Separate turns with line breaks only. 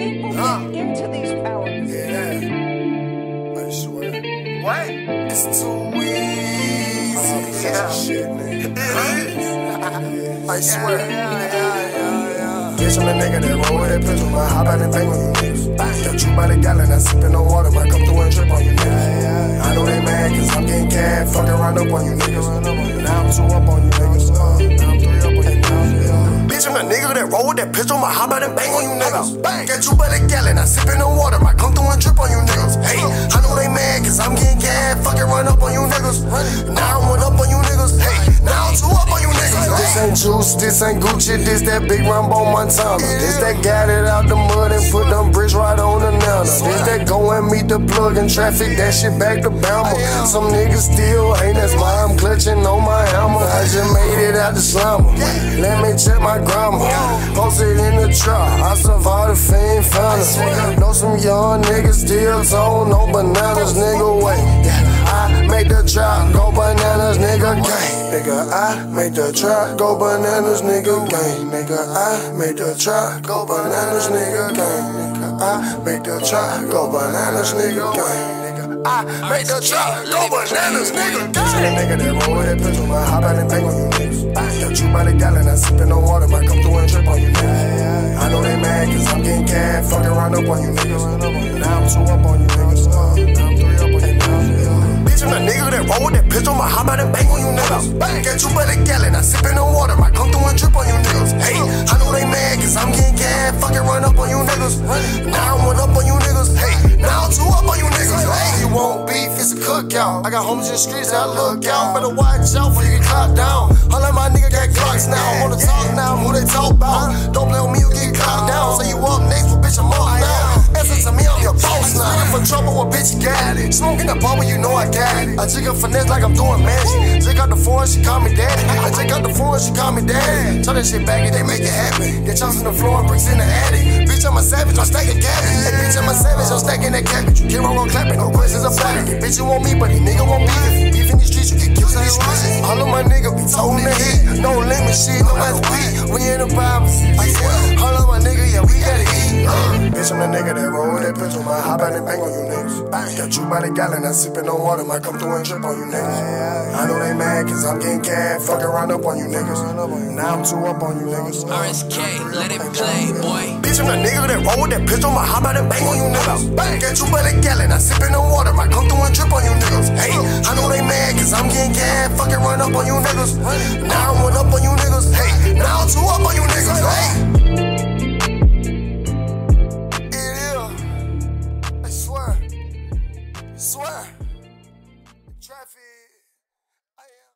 people get into these power positions.
Yeah, I swear. What? It's too easy. Yeah. Shit, nigga. I swear. Bitch, I'm the nigga that roll with that pistol. I hop out and bang on you niggas. Got you by the gallon, I sippin' no water. Might come through and drip on you niggas. I know they mad cause I'm getting cash. Fucking round up on you niggas. Now I'm 2 up on you niggas. Now I'm 3 up on you niggas. Bitch, I'm the nigga that roll with that pistol. I hop out and bang on you niggas. Got you by the gallon, I sippin' no water. Might come through and drip on you niggas. Hey, I know they mad cause I'm getting cash. Fucking run up on you niggas. Now I'm 1 up on you niggas. Hey, now I'm 2 up on you niggas. This ain't juice, this ain't Gucci, this that big Rambo Montana. This that got it out the mud and put them bricks right on the nana. This that go and meet the plug in traffic, that shit back to Bama. Some niggas still ain't, that's why I'm clutching on my hammer. I just made it out the slammer. Let me check my grammar. Posted in the trap, I survived the fame fountain. Know some young niggas still told no bananas, nigga wait. I make the trap go bananas, nigga gang. Nigga, I make the trap go bananas, nigga gang. Nigga, I make the trap go bananas, nigga gang. Nigga, I make the trap go bananas, nigga gang. I make the trap go bananas, nigga gang. Nigga that roll with that pistol, I hop out and bang on you niggas. Got you by the gallon, I sippin' no water, might come through and drip on you niggas. I know they mad cause I'm getting cash, fucking round up on you niggas. Now I'm 2 up on you niggas. Now I'm 3 up on you niggas. Bitch, I'm the nigga that roll with that pistol, I hop out and bang on you niggas. Got you by the gallon, I sippin' no water, might come through and drip on you niggas. Hey, I know they mad cause I'm getting cash, fucking run up on you niggas. Now I'm 1 up on you niggas. Hey, now I'm 2 up on you niggas. Hey, you want beef, it's a cookout. I got homies in the streets that I look out. Better watch out before you get clocked down. All of my niggas got clocks now. I'm on the talk now, who they talk about? Don't play with me, you get clocked down. Say you up next, but bitch, I'm up now. Answer to me, I'm your boss now. I'm for trouble, well, bitch, you got it. Smoking the bubble, you know I got it. I take a finesse like I'm doing magic. Take out the phone, she call me daddy. I take out the phone, she call me daddy. Tell that shit baggy, they make it happen. Get chunks in the floor and bricks in the attic. Bitch, I'm a savage, I'm stacking cabbage. Hey, bitch, I'm a savage, I'm stacking that cabbage. You get wrong on clapping, no questions, I'm flattered. Bitch, you want me, but these nigga want beef. If you beef in these streets, you get killed in these streets. All of my niggas be told in the heat. No limit shit, no matter what. We in the Bible. All of my niggas, yeah, we gotta eat. Bitch, I'm the nigga that roll with that pistol, might hop out and bang on you niggas. Got you by the gallon, I sippin' no water, might come through and drip on you niggas. I know they mad cause I'm getting cash, fucking round up on you niggas. Now I'm 2 up on you niggas.
RSK, let it play, boy.
Bitch, I'm the nigga that roll with that pistol, might hop out and bang on you niggas. Got you by the gallon, I sippin' no water, might come through and drip on you niggas. Hey, I know they mad cause I'm getting cash, fucking run up on you niggas. Now I'm 1 up on you niggas. Hey, now I'm 2 up on you niggas. Hey. I swear. Traffic. I am.